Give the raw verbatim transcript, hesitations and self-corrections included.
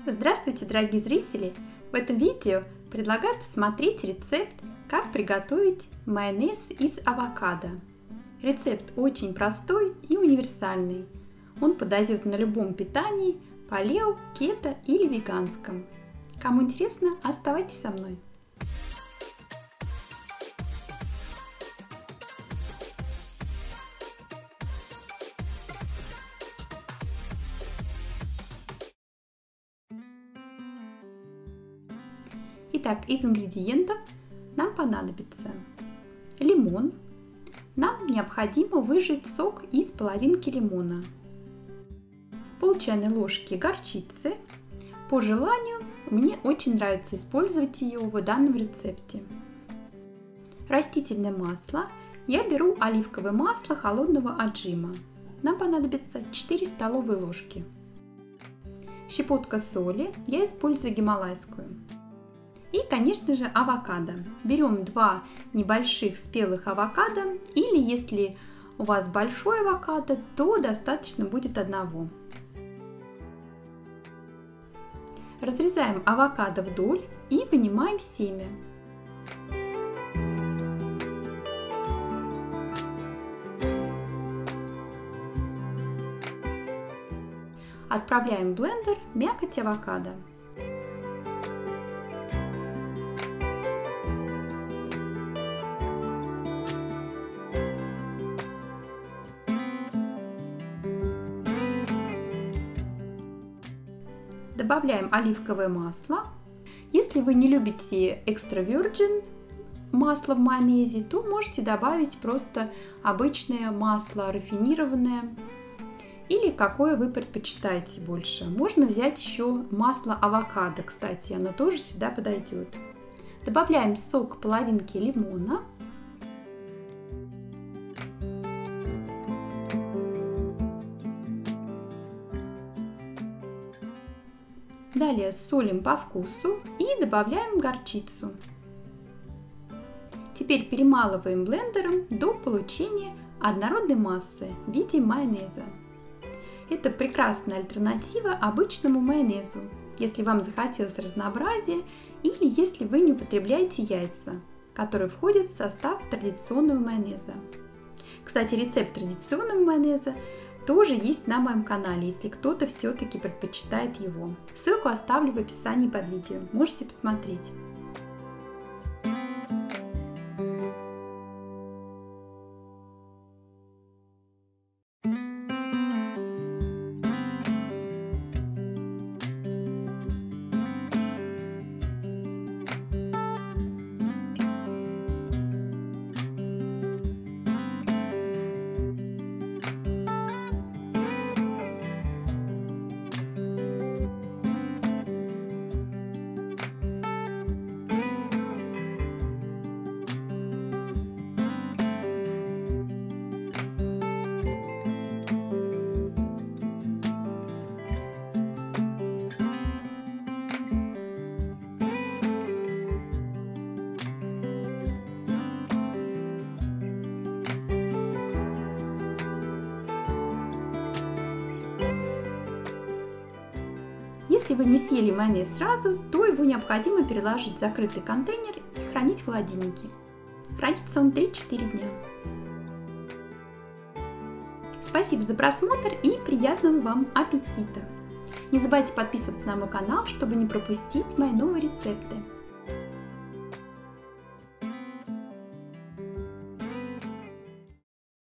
Здравствуйте, дорогие зрители! В этом видео предлагаю посмотреть рецепт, как приготовить майонез из авокадо. Рецепт очень простой и универсальный. Он подойдет на любом питании, палео, кето или веганском. Кому интересно, оставайтесь со мной. Итак, из ингредиентов нам понадобится лимон. Нам необходимо выжать сок из половинки лимона, пол чайной ложки горчицы. По желанию, мне очень нравится использовать ее в данном рецепте. Растительное масло. Я беру оливковое масло холодного отжима. Нам понадобится четыре столовые ложки. Щепотка соли. Я использую гималайскую. И, конечно же, авокадо. Берем два небольших спелых авокадо, или если у вас большой авокадо, то достаточно будет одного. Разрезаем авокадо вдоль и вынимаем семя. Отправляем в блендер мякоть авокадо. Добавляем оливковое масло. Если вы не любите экстра virgin масло в майонезе, то можете добавить просто обычное масло рафинированное или какое вы предпочитаете больше. Можно взять еще масло авокадо, кстати, оно тоже сюда подойдет. Добавляем сок половинки лимона. Далее солим по вкусу и добавляем горчицу. Теперь перемалываем блендером до получения однородной массы в виде майонеза. Это прекрасная альтернатива обычному майонезу, если вам захотелось разнообразия или если вы не употребляете яйца, которые входят в состав традиционного майонеза. Кстати, рецепт традиционного майонеза тоже есть на моем канале, если кто-то все-таки предпочитает его. Ссылку оставлю в описании под видео, можете посмотреть. Если вы не съели майонез сразу, то его необходимо переложить в закрытый контейнер и хранить в холодильнике. Хранится он три-четыре дня. Спасибо за просмотр и приятного вам аппетита! Не забывайте подписываться на мой канал, чтобы не пропустить мои новые рецепты.